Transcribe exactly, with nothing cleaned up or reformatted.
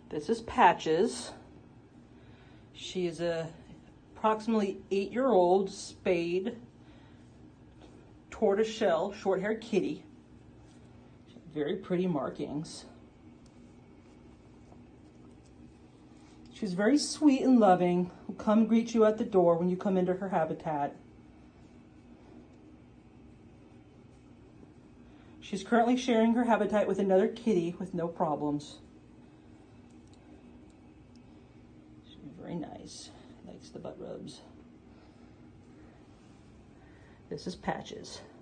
This is Patches. She is a approximately eight-year-old spayed tortoiseshell short-haired kitty. Very pretty markings. She's very sweet and loving. Will come greet you at the door when you come into her habitat. She's currently sharing her habitat with another kitty with no problems. She's very nice. Likes the butt rubs. This is Patches.